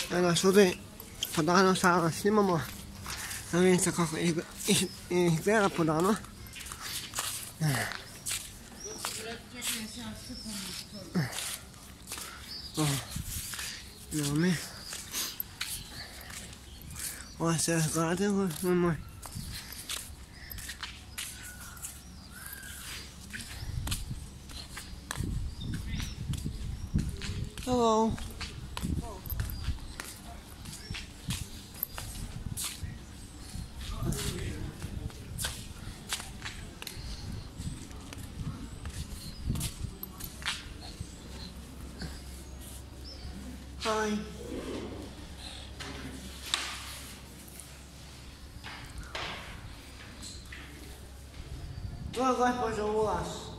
Evo ovdje po danu sada snimamo. Da vidite kako izgleda po danu. Evo mi. Ovo se razgledamo. Hello. Hi. Tu agora pode o laço.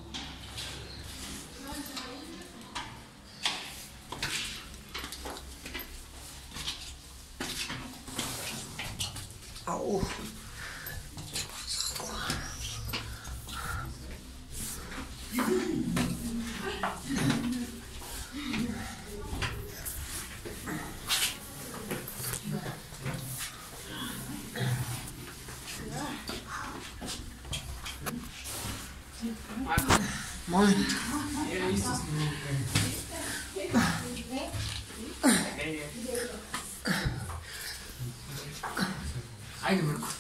Au. Moin. Ajde, Marko.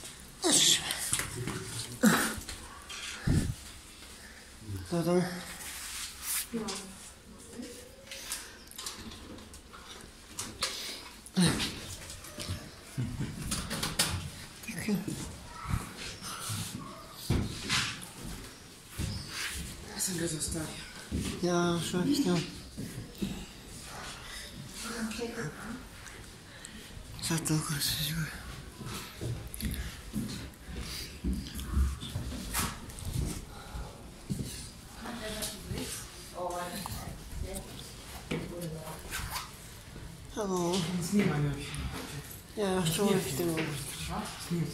Dobro. Ja sam ga zaustavio. Ja što je snimam. Sad toliko se žuje. Hello. Snimam još. Ja što uvijek snimam. Snimam.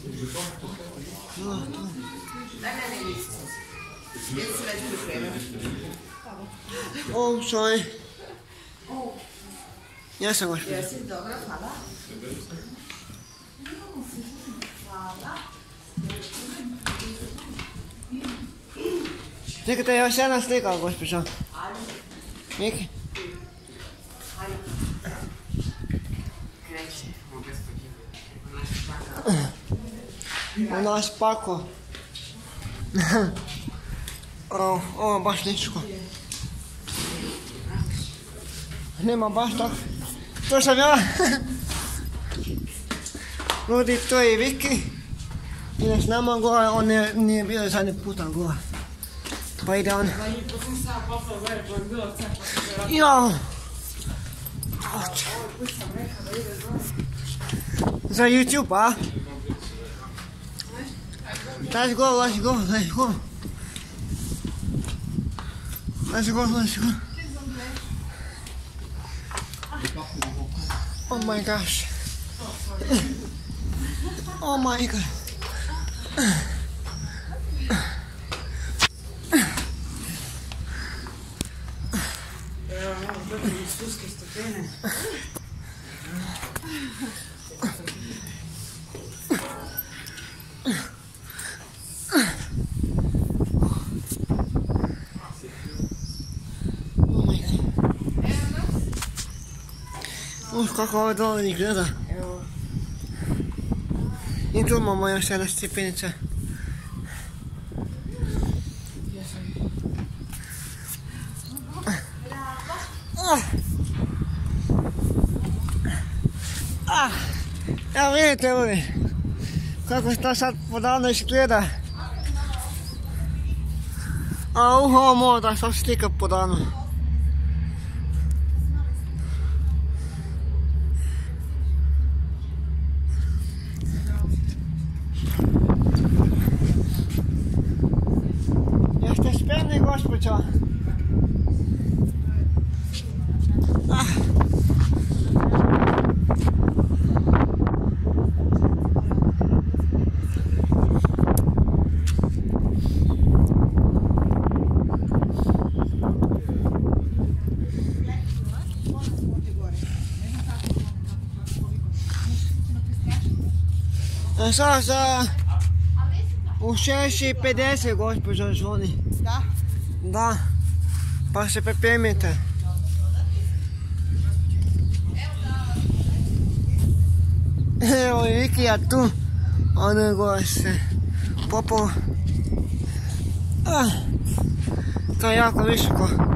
Ne, nisam. Jesu se već pripremili. Oh, sorry. Ja sam gospođa. Jesi, dobro, hvala. Hvala. Čekajte, još jedna slika, gospođa. Neki? Kreće. Ovo U nas pako. Ovo baš ničko. Nema baš tako. To sam ja. Ljudi, to je i Viki. Ide s nama gore, on nije bio zadnji puta gore. Pa ide on. Jao. Za YouTube, a? Let's go, let's go, let's go. Let's go, let's go. Oh my gosh. Oh my god. Evo, malo dobili iskuske stopene. Kako ovo dole izgleda. Evo. I tu imamo još jedna stepenica. Evo vidite ljudi, kako to sad podavno izgleda. A ovo moda sad slika podavno. Jeste spremni, gospođo? Sada u 6:50 gospođa zvoni. Da? Da, pa se pripremite. Evo i Vikija tu, ono gore se popao. To je jako visoko.